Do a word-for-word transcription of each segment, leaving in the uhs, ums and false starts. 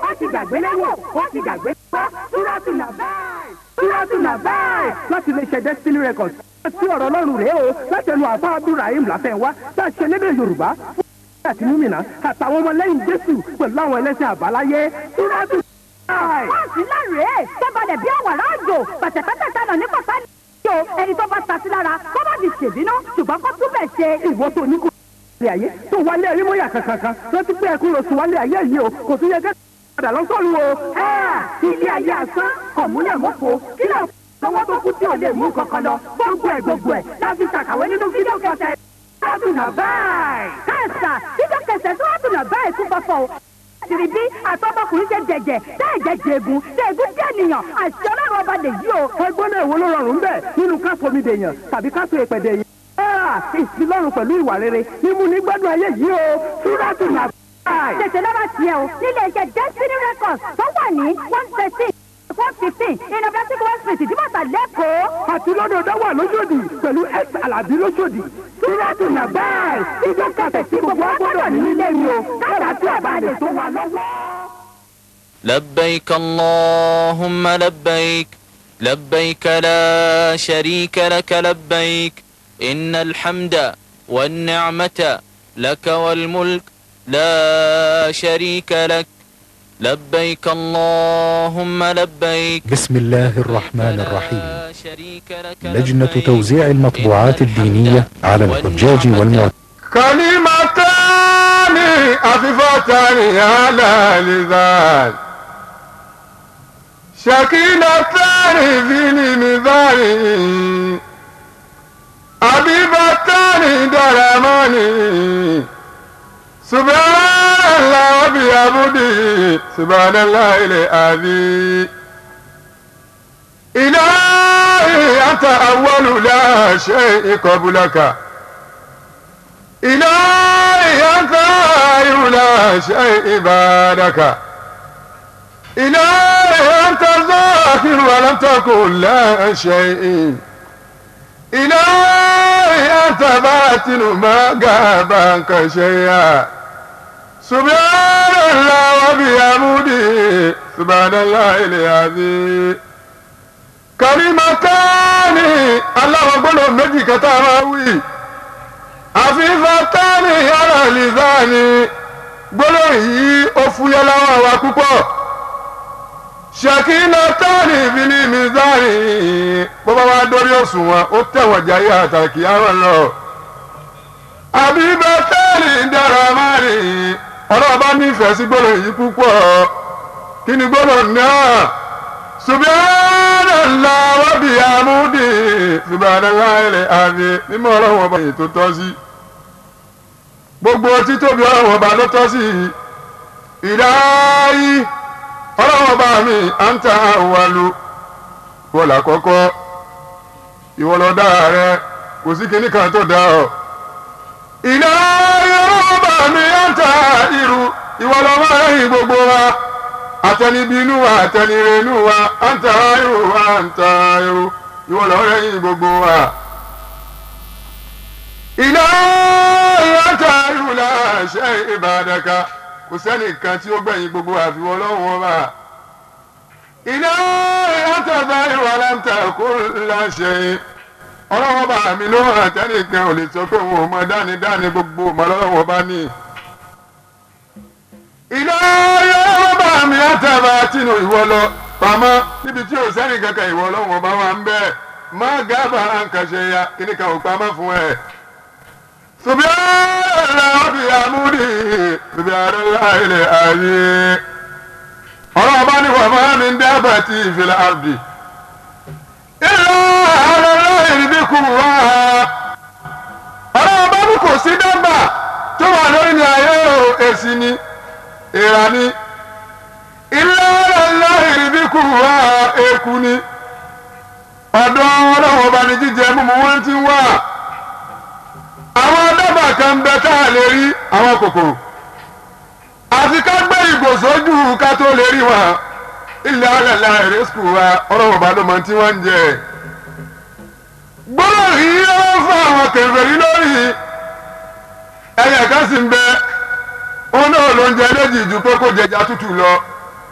ó ti gbàgbé lẹ́wọ̀ ó ti gbàgbé gbọ́ Súrátù Nàbáì Súrátù Nàbáì láti lè ṣe Destiny Records tí ọ̀rọ̀ Ọlọ́run rèé o láti ẹnu àfáà Abdulrahim Láfẹnwá tá a ṣe lédè Yorùbá fún àti múmìnà àtàwọn ọmọlẹ́yìn Jésù pẹ̀lú àwọn ẹlẹ́sìn àbáláyé Súrátù Nàbáì. wọ́n sì láre tó balẹ̀ bí àwàrà àjò pàtẹ́pẹ́tẹ́ tánà ní pàpá ní ìjọ ẹni tó bá ta sí lára kó má fi ṣèbínú ṣùgbọ́n kó túbẹ̀ ṣe. ìwọ tó ní kò wálé ayé tó wálé ayé mọ́yà kankan rántí pé ẹkún lọ sí wálé ayé yìí o kò tún yẹ kẹ́ padà lọ sọ́run o. ilé ayé asán ọ̀múlẹ̀mọ́fọ́ kí ló lọ́wọ́ tó kú tí ò lè mú kankan lọ gbogbo ẹ̀ gbogbo ẹ̀ láti ṣàkàwé nínú fídíò kẹsẹ̀ Súrátù Nàbáì. káàsà fídíò kẹsẹ̀ Súrátù Nàbáì tún bọ́ fọ́ o. àṣírí bí àtọ́bọ̀kùnrin ṣe jẹ̀jẹ̀ tẹ́ẹ̀jẹ̀ jẹ̀gùn jẹ̀gùn jẹ́ ènìyàn àṣì Ọlọ́run ọba lè yí o. ẹgbọ́n náà èwo ló rọrùn bẹ́ẹ̀ nínú ká fomi dèèyàn tàbí ká so ìpẹ̀dẹ̀ yìí. ìsìlọ́run pẹ̀lú ìwà rere mímú ní gbádùn ayé yìí o Súrátù Nàbáì. tètè lọ́rọ̀ tiẹ̀ o nílé iṣẹ́ Destiny Records tó wà ní one thirteen one fifteen innovative one street ìdíbàtà lẹ́kọ̀ọ́. àti lọ́dọ̀ dáwà lóṣòdì pẹ̀lú x alábí lóṣòdì Súrátù Nàbáì ìjọ kẹfẹ tí gbogbo agbọ́dọ̀ ní nílé mi o káàdà tí àbálẹ̀ tó wà lọ́wọ́. لبيك اللهم لبيك لبيك لا شريك لك لبيك إن الحمد والنعمة لك والملك لا شريك لك لبيك اللهم لبيك. بسم الله الرحمن الرحيم. لجنة توزيع المطبوعات الدينية على الحجاج والمعتمرين. كلمتان خفيفتان على اللسان شكيلتان في الميزان حبيبتان درمان سبحان الله وبحمده سبحان الله العظيم إلهي أنت أول لا شيء قبلك إلهي أنت آخر لا شيء بعدك إلهي أنت الظاهر ولم تكن لا شيء إلهي أنت باطن ما غاب عنك شيئا سبحان الله وبحمده سبحان الله العظيم كلمتان الله أقول méjì kẹta máa wí خفيفتان على اللسان gbólóhùn yìí ó fúyẹ́ láwọn àwa púpọ̀ شكيلتان في الميزان bó bá wá dórí òṣùwọ̀n ó tẹ̀wọ̀n jáyé àtàkì àwọn lọ. àbíbátẹ́ẹ̀lì dára máa rìn ọlọ́ọ̀bá nífẹ̀ẹ́ sí gbólóhùn yìí púpọ̀ kí ni gbólóhùn náà subhanallah wa bihamdihi subhanallahil azim mímọ́ ọlọ́run ọba yìí tó tọ́ sí gbogbo títóbi ọlọ́run ọba ló tọ́ sí ìdáyí ọlọ́run ọba mi anta awwalu wọ́n là kọ́kọ́ ìwọ ló dá rẹ kò sí kíní kan tó dá ọ. ìdáyí ọlọ́run ọba mi anta irú ìwọ ló máa rẹ́yìn gbogbo wa àtẹnibínú wa àtẹnirẹ́nú wa anta irú wa anta irú ìwọ ló rẹ́yìn gbogbo wa. ìdáyí anta irú la shay'a ba'daka kò sẹ́nìkan tí ó gbẹ̀yìn gbogbo àfiwọ́ lọ́wọ́ wọn bá. iná ìrántàbá ìwà láǹtà kó ńlá ṣe ọlọ́wọ́ bá mi ló hàn tẹ́nìkan ò lè sọ pé òun ò mọ dánidáni gbogbo ọmọ lọ́wọ́ bá ní. iná ìrántàbá bá mi látàbá tìǹù ìwọ lọ pamọ́ níbi tí ò sẹ́nì kankan ìwọ lọ́wọ́ bá wà ń bẹ́ẹ̀ má gábà nǹkan ṣe ya kíníkan ò pamọ́ fún ẹ. subhanallah wa bihamdihi subhanallahil azim ọlọ́run bá ní wàá máa mi ń dábàá tí fil ardi illa ala Allahi rizquha ọlọ́run bá ní kò sí dábà tó wà lórí ní ayé èsì ni ìrà ni illa ala Allahi rizquha èkú ni ọ̀dọ̀ ọlọ́run bá ní jíjẹ mímu wọ́n ti wà. àwọn dábàá kan bẹ tá a lè rí àwọn kòkòrò àti ká gbé ìgò sójú ká tó lè rí wọn ilẹ̀ alẹ́lẹ́ àìrẹ́sùkù wa ọlọ́wọ́ bá ló mọ tí wọ́n ń jẹ. gbọ́dọ̀ rí ó fún àwọn kèfèrí lórí ẹ̀yẹ kan sì ń bẹ òun náà ló ń jẹ lójì ju pé kó jẹjà tútù lọ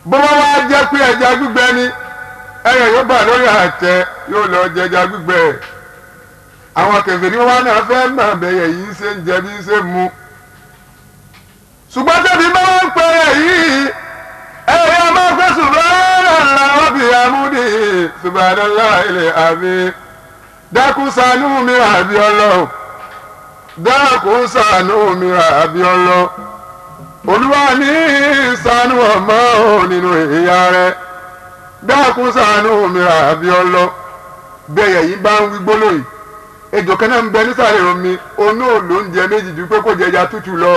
bó wá wá jẹ́ pé ẹja gbígbẹ ni ẹyẹ yóò bà lórí àtẹ yóò lọ jẹja gbígbẹ àwọn kèfèrí wọn náà fẹ́ mọ̀ bẹ́yẹ yìí ṣe ń jẹ bí ṣe ń mu ṣùgbọ́n tẹ́bí bá wọ́n pẹ́ yìí ẹ̀yà máa fẹ́ subhanallah wa bihamdihi subhanallahil azim dákun ṣàánú mi àbí ọlọ́run dákun ṣàánú mi àbí ọlọ́run olúwa ní ṣàánú ọmọ nínú ìyá rẹ dákun ṣàánú mi àbí ọlọ́run bẹ́yẹ yìí bá ń wí gbólóyìn ejò kan náà ń bẹ nísàlẹ̀ omi onú òlóúnjẹ méjì ju pé kò jẹja tútù lọ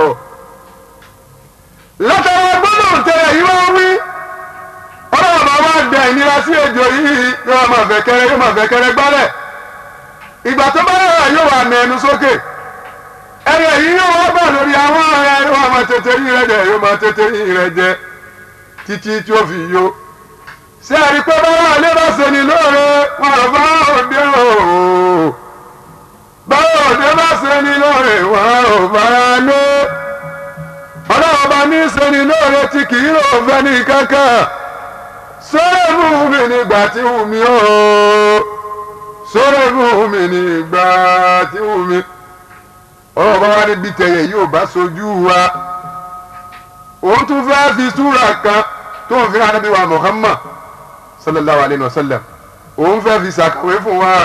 látara gbólóhùn tẹ̀lé yìí wọ́n wí ọlọ́run bá wá dẹ ìnira sí ejò yìí yóò máa fẹ́ kẹrẹ yóò máa fẹ́ kẹrẹ gbálẹ̀ ìgbà tó bá yàrá yóò wà mẹ́nu sókè ẹ̀rẹ̀ yìí yóò wá bà lórí àwọn ọ̀rẹ́ yóò máa tètè yín rẹ jẹ yóò máa tètè yín rẹ jẹ títí tí ó fi yó ṣé àrí pé báwa lè bá ṣe ni lóore wọn ò bá òde o báwa òde bá ṣe ni lóore wọn ò bá lé ọlọ́run bá ní sẹ́ni lóore tí kì í rò fẹ́ ní kankan sọ́rọ̀ mú mi nígbà tí wù mí ó sọ́rọ̀ mú mi nígbà tí wù mí ọlọ́run bá wá níbi tẹ̀yẹ yóò bá sojú wa òun tún fẹ́ fi súra kan tó ń fi hàn níbi wa Muhammad sallallahu alayhi wa sallam òun fẹ́ fi ṣàkàwé fún wa.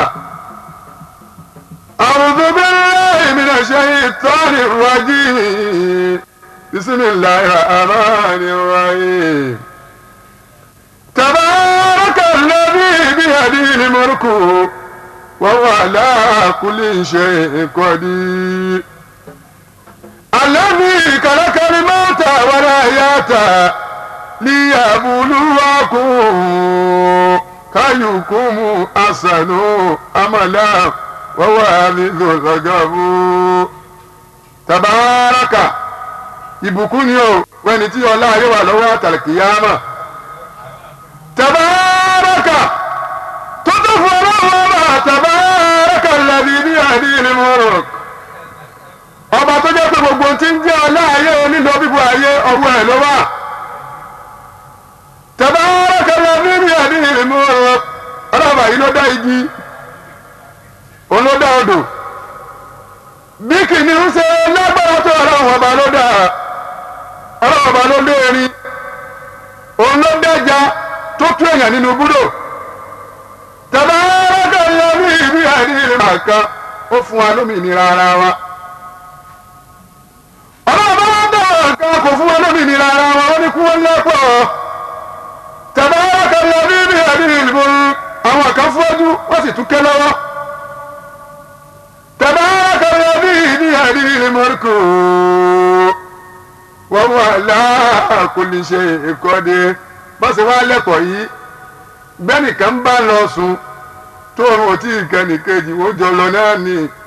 A'udhu billahi minash shaytanir rajim. بسم الله الرحمن الرحيم تبارك الذي بيده الملك وهو على كل شيء قدير الذي خلق الموت والحياة ليبلوكم أيكم أحسن عملا وهو العزيز الغفور تبارك ìbùkún ni o wẹni tí ọlá ayé wà lọ́wọ́ àtàlùkìyàmà tabaraka tó tó fún ọlọ́run ọba tabaraka alladhi biyadihil mulk ọba tó jẹ́ pé gbogbo tí ń jẹ́ ọlá ayé onílọ bíbu ayé ọwọ́ ẹ̀ ló wà tabaraka alladhi biyadihil mulk ọlọ́ba yìí ló dá igi òun ló dá odò bí kìnìún ṣe lágbára tó ọlọ́run ọba ló dá ọlọ́run ọba ló lé erin òun ló dẹ́ja tó tú èèyàn nínú búdò tabaraka alladhi biyadihil mulk ó fún wa lómìnira ara wa ọlọ́run bá wá dọ̀rọ̀ nǹkan kò fún wa lómìnira ara wa ó ní kú wọn lẹ́pọ̀ tabaraka alladhi biyadihil mulk àwọn kan fọ́jú wọ́n sì tún ké lọ́wọ́ tabaraka alladhi biyadihil mulk wa huwa ala kulli shay'in qadir bọ́sẹ̀ wá lẹ́kọ̀ọ́ yìí bẹ́nìkan bá lọ sùn tó ọrùn òtí ìkànnì kejì ó jọ lọ náà ni